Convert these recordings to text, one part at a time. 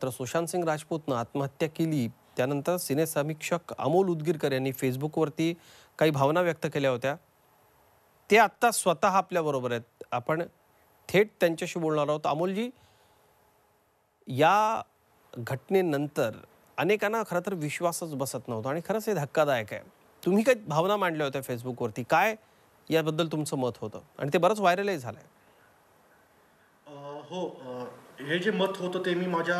तर सुशांत सिंग राजपूतनं आत्महत्या केली त्यानंतर सिनेसमीक्षक अमोल उदगीरकर यांनी फेसबुकवरती काही भावना व्यक्त केल्या होत्या. ते आत्ता स्वतः आपल्याबरोबर आहेत. आपण थेट त्यांच्याशी बोलणार आहोत. अमोलजी, या घटनेनंतर अनेकांना खरं तर विश्वासच बसत नव्हता आणि खरंच हे धक्कादायक आहे. तुम्ही काही भावना मांडल्या होत्या फेसबुकवरती, काय याबद्दल तुमचं मत होतं आणि ते बरंच व्हायरलही झालंय. हो, हे जे मत होतं ते मी माझ्या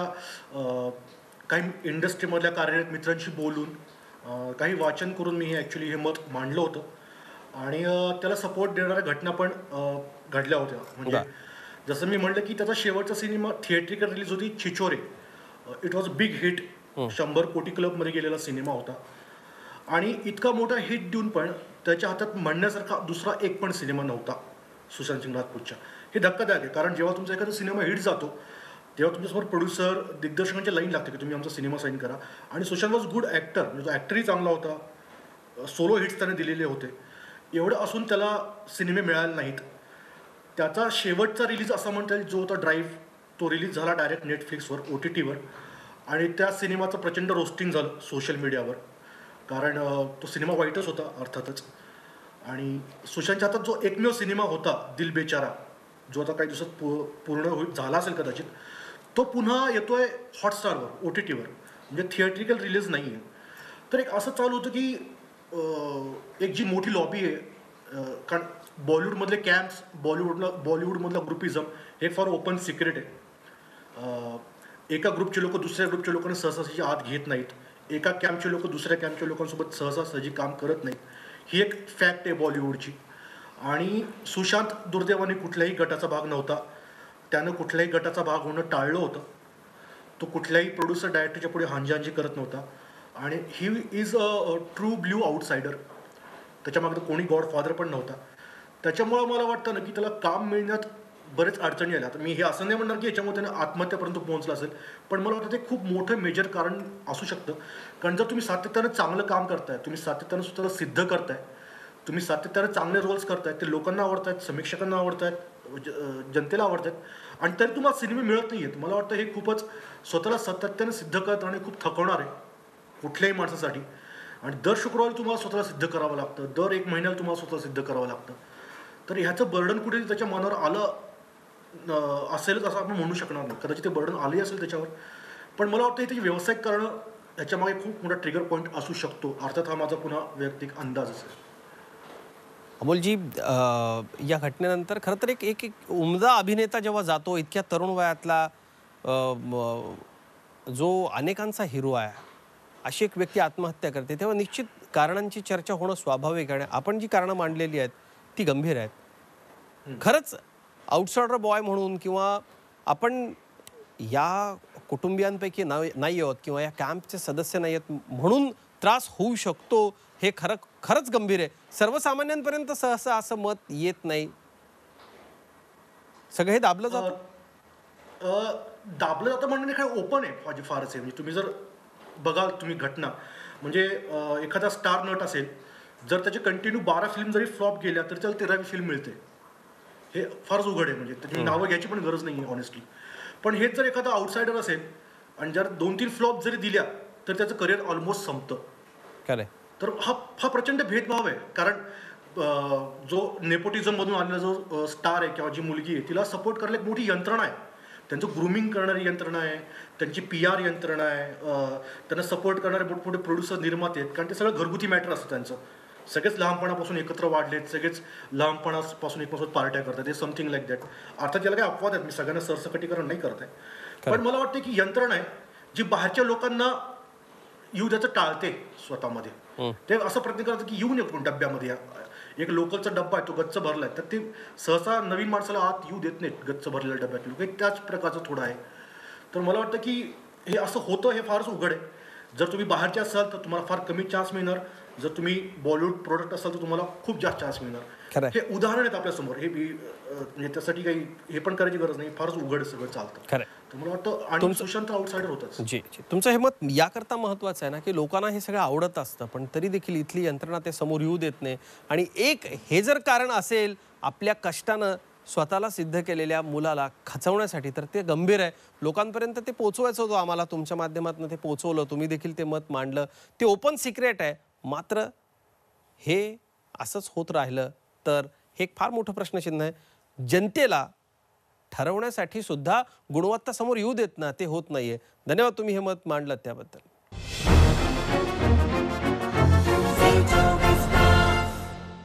काही इंडस्ट्रीमधल्या कार्यरत मित्रांशी बोलून काही वाचन करून मी ॲक्च्युली हे मत मांडलं होतं आणि त्याला सपोर्ट देणाऱ्या घटना पण घडल्या होत्या. म्हणजे जसं मी म्हटलं की त्याचा शेवटचा सिनेमा थिएट्रिकल रिलीज होती Chhichhore. It was big hit. 100 कोटी क्लबमध्ये गेलेला सिनेमा होता आणि इतका मोठा हिट देऊन पण त्याच्या हातात म्हणण्यासारखा दुसरा एक पण सिनेमा नव्हता सुशांत सिंग राजपूतच्या. हे धक्कादायक आहे, कारण जेव्हा तुमचा एखादा सिनेमा हिट जातो तेव्हा तुमच्यासमोर प्रोड्युसर दिग्दर्शकांची लाईन लागते की तुम्ही आमचा सिनेमा साईन करा. आणि सुशांत वॉज गुड ॲक्टर, म्हणजे तो ॲक्टरही चांगला होता, सोलो हिट्स त्याने दिलेले होते. एवढं असून त्याला सिनेमे मिळाले नाहीत. त्याचा शेवटचा रिलीज असा म्हणता येईल जो होता ड्राईव्ह, तो रिलीज झाला डायरेक्ट नेटफ्लिक्सवर OTTवर आणि त्या सिनेमाचं प्रचंड रोस्टिंग झालं सोशल मीडियावर, कारण तो सिनेमा वाईटच होता अर्थातच. आणि सुशांतच्या हातात जो एकमेव सिनेमा होता दिल बेचारा, जो आता काही दिवसात पूर्ण झाला असेल कदाचित, तो पुन्हा येतोय हॉटस्टारवर OTTवर, म्हणजे थिएट्रिकल रिलीज नाही आहे. तर एक असं चालू होतं की एक जी मोठी लॉबी आहे, कारण बॉलिवूडमधले कॅम्प्स, बॉलिवूडमधला ग्रुपिझम हे फार ओपन सिक्रेट आहे. एका ग्रुपचे लोक दुसऱ्या ग्रुपच्या लोकांना सहजासहजी आत घेत नाहीत. एका कॅम्पचे लोक दुसऱ्या कॅम्पच्या लोकांसोबत सहजासहजी काम करत नाहीत. ही एक फॅक्ट आहे बॉलिवूडची. आणि सुशांत दुर्दैवाने कुठल्याही गटाचा भाग नव्हता. त्यानं कुठल्याही गटाचा भाग होणं टाळलं होतं. तो कुठल्याही प्रोड्युसर डायरेक्टरच्या पुढे हांजी करत नव्हता आणि he is a true blue outsider. त्याच्यामागे कोणी गॉडफादर पण नव्हता. त्याच्यामुळं मला वाटतं ना की त्याला काम मिळण्यात बरेच अडचणी आल्या. तर मी हे असं नाही म्हणणार की याच्यामुळे त्याने आत्महत्यापर्यंत पोहोचलं असेल, पण मला वाटतं ते खूप मोठं मेजर कारण असू शकतं. कारण जर तुम्ही सातत्यानं चांगलं काम करताय, तुम्ही सातत्यानं स्वतःला सिद्ध करताय, तुम्ही सातत्यानं चांगले रोल्स करतायत, ते लोकांना आवडत आहेत, समीक्षकांना आवडत आहेत, जनतेला आवडत आहेत, आणि तरी तुम्हाला सिनेमे मिळत नाही आहेत, मला वाटतं हे खूपच स्वतःला सातत्यानं सिद्ध करत आणि खूप थकवणार आहे कुठल्याही माणसासाठी. आणि दर शुक्रवारी तुम्हाला स्वतःला सिद्ध करावं लागतं, दर 1 महिन्याला तुम्हाला स्वतःला सिद्ध करावं लागतं. तर ह्याचं बर्डन कुठेतरी त्याच्या मनावर आलं असेलच असं आपण म्हणू शकणार नाही. कदाचित ते बर्डन आलंही असेल त्याच्यावर, पण मला वाटतं त्याची व्यावसायिक कारणं ह्याच्यामागे खूप मोठा ट्रिगर पॉईंट असू शकतो. अर्थात हा माझा पुन्हा वैयक्तिक अंदाज असेल. अमोलजी, या घटनेनंतर खरं तर एक उमदा अभिनेता जेव्हा जातो, इतक्या तरुण वयातला, जो अनेकांचा हिरो आहे, अशी एक व्यक्ती आत्महत्या करते, तेव्हा निश्चित कारणांची चर्चा होणं स्वाभाविक आहे. आपण जी कारणं मांडलेली आहेत ती गंभीर आहेत. खरंच आउटसाइडर बॉय म्हणून किंवा आपण या कुटुंबियांपैकी नाही आहोत किंवा या कॅम्पचे सदस्य नाही आहेत म्हणून त्रास होऊ शकतो, हे खरंच गंभीर आहे. सर्वसामान्यांपर्यंत सहसा असं मत येत नाही. सगळं हे दाबलं जातं. दाबलं जातं म्हणजे काय ओपन आहे फारच आहे. म्हणजे तुम्ही जर बघाल तुम्ही घटना, म्हणजे एखादा स्टार नट असेल, जर त्याचे कंटिन्यू 12 फिल्म जरी फ्लॉप गेल्या तर त्याला 13वी फिल्म मिळते. हे फारच उघड आहे. म्हणजे त्याची नावं घ्यायची पण गरज नाही आहे ऑनेस्टली. पण हेच जर एखादा आउटसायडर असेल आणि जर 2-3 फ्लॉप जरी दिल्या तर त्याचं करिअर ऑलमोस्ट संपतं. खरं. तर हा प्रचंड भेदभाव आहे. कारण जो नेपोटिझममधून आलेला जो स्टार आहे किंवा जी मुलगी आहे, तिला सपोर्ट करायला एक मोठी यंत्रणा आहे. त्यांचं ग्रूमिंग करणारी यंत्रणा आहे, त्यांची PR यंत्रणा आहे, त्यांना सपोर्ट करणारे मोठमोठे प्रोड्युसर, निर्माते आहेत. कारण ते सगळं घरगुती मॅटर असतं त्यांचं. सगळेच लहानपणापासून एकत्र वाढलेत, सगळेच लहानपणापासून एकमेकांसोबत पार्ट्या करतात. हे समथिंग लाईक दॅट. अर्थात याला काही अपवाद आहेत, मी सगळ्यांना सरसकटीकरण नाही करत आहे, पण मला वाटतं की यंत्रणा आहे जी बाहेरच्या लोकांना येऊ द्यायचं टाळते स्वतःमध्ये. ते असं प्रयत्न करतात की येऊ नये डब्यामध्ये. एक लोकलचा डब्बा आहे, तो गच्च भरला आहे, तर ते सहसा नवीन माणसाला आत येऊ देत नाहीत गच्च भरलेल्या डब्यात लोक. त्याच प्रकारचं थोडं आहे. तर मला वाटतं की हे असं होतं, हे फारच उघड आहे. जर तुम्ही बाहेरचे असाल तर तुम्हाला फार कमी चान्स मिळणार. जर तुम्ही बॉलिवूड प्रोडक्ट असाल तर तुम्हाला खूप जास्त चान्स मिळणार. हे उदाहरण आहेत आपल्यासमोर. हे म्हणजे त्यासाठी काही हे पण करायची गरज नाही, फारच उघड सगळं चालतं. तर मला वाटतं आणि सुशांत आउटसाइडर होताच. जी, तुमचं हे मत याकरता महत्वाचं आहे ना की लोकांना हे सगळं आवडत असतं, पण तरी देखील इथली यंत्रणा ते समोर येऊ देत नाही. आणि एक हे जर कारण असेल आपल्या कष्टानं स्वतःला सिद्ध केलेल्या मुलाला खचवण्यासाठी तर ते गंभीर आहे. लोकांपर्यंत ते पोहोचवायचं होतं आम्हाला, तुमच्या माध्यमातून ते पोहोचवलं, तुम्ही देखील ते मत मांडलं, ते ओपन सिक्रेट आहे. मात्र हे असंच होत राहिलं तर हे एक फार मोठं प्रश्नचिन्ह आहे. जनतेला ठरवण्यासाठी सुद्धा गुणवत्ता समोर येऊ देत ना, ते होत नाहीये. धन्यवाद तुम्ही हे मत मांडलं त्याबद्दल.